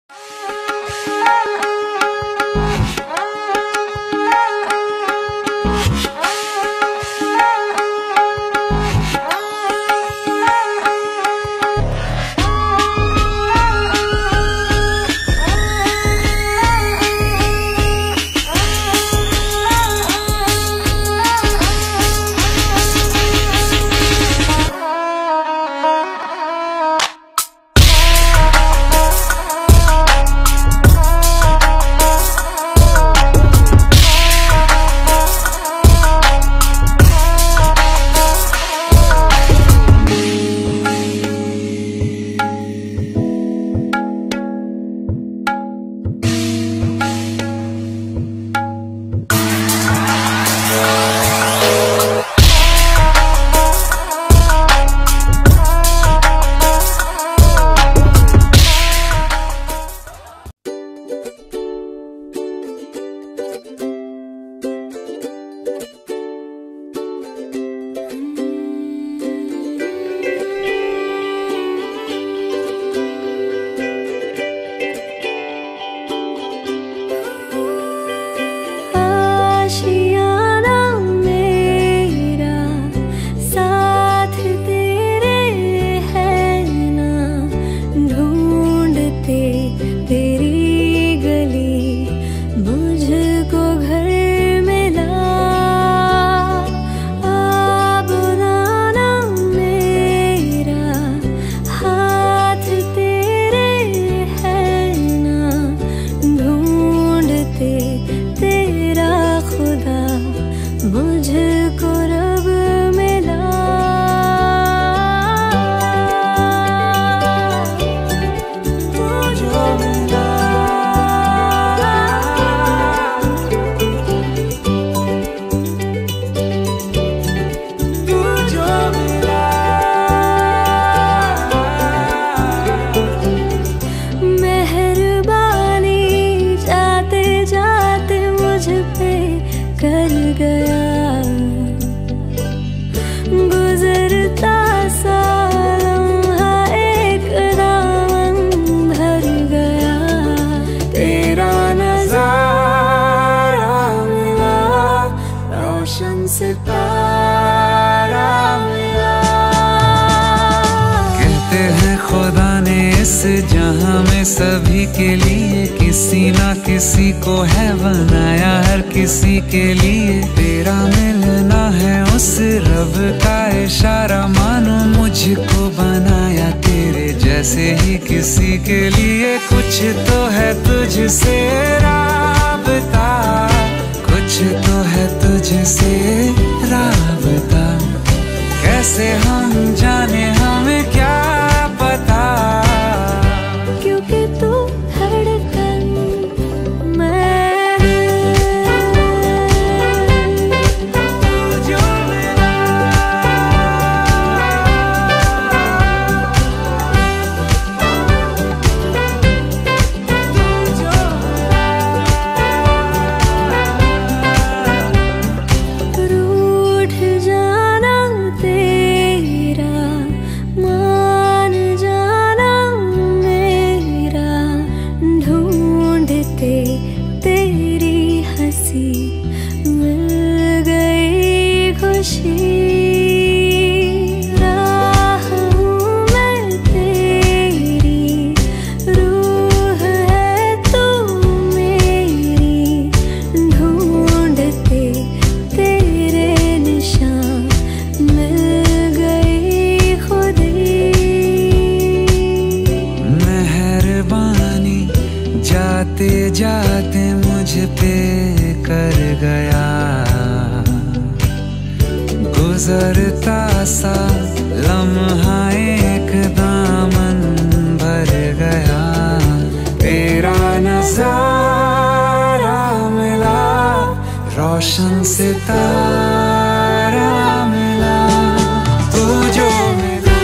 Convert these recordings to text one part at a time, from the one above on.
जहां में सभी के लिए किसी ना किसी को है बनाया, हर किसी के लिए तेरा मिलना है उस रब का इशारा। मानो मुझको बनाया तेरे जैसे ही किसी के लिए, कुछ तो है तुझसे राबता, कुछ तो है तुझसे राबता। कैसे हम जाने हमें क्या पता, क्योंकि तू धड़कन मैं जो मेरा रूठ जाना तेरा, मान जाना मेरा, ढूंढते तेरी हंसी मिल गई खुशी। राह हूँ मैं तेरी, रूह है तू मेरी, ढूंढते तेरे निशान मिल गई खुदी। मेहरबानी जाते जाते मुझ पे कर गया, गुजरता सा लम्हा एक दामन भर गया। तेरा नजारा मिला, रोशन सितारा मिला, तू जो मिला,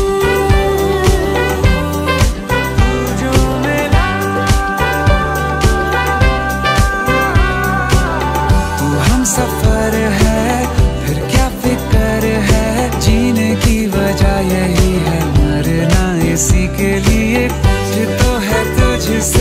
तू जो मिला। तू हम सफर है, फिर क्या फिक्र है, जीने की वजह यही है, मरना इसी के लिए, कुछ तो है तुझसे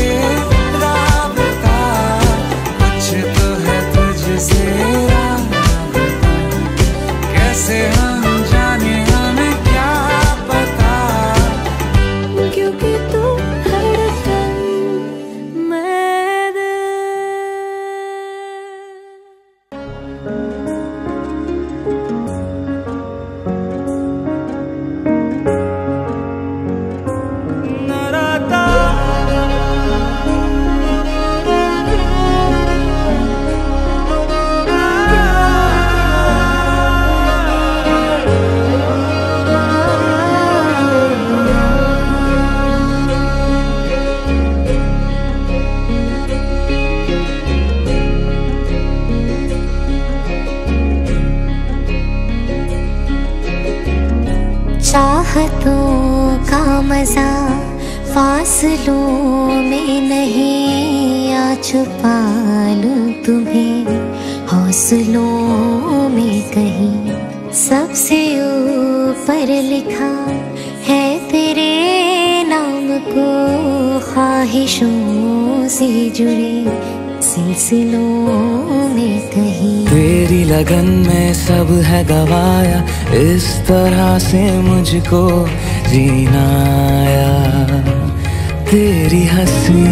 चाहतों का मजा फासलों में नहीं, आ छुपा लूं तुम्हें हौसलों में कहीं। सबसे ऊपर लिखा है तेरे नाम को, ख्वाहिशों से जुड़े सिलसिलों में कहीं। तेरी लगन में सब है गवाया, इस तरह से मुझको जीना आया। तेरी हंसी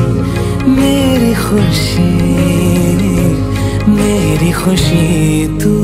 मेरी खुशी, मेरी खुशी तू